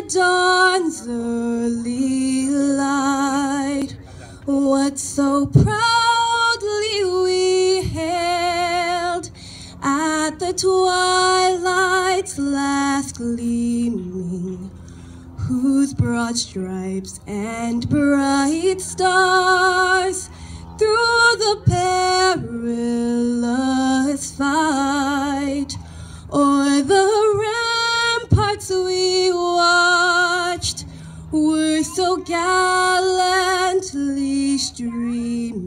dawn's early light, what so proudly we hailed at the twilight's last gleaming, whose broad stripes and bright stars through the perilous fight o'er the ramparts we watched were so gallantly streaming.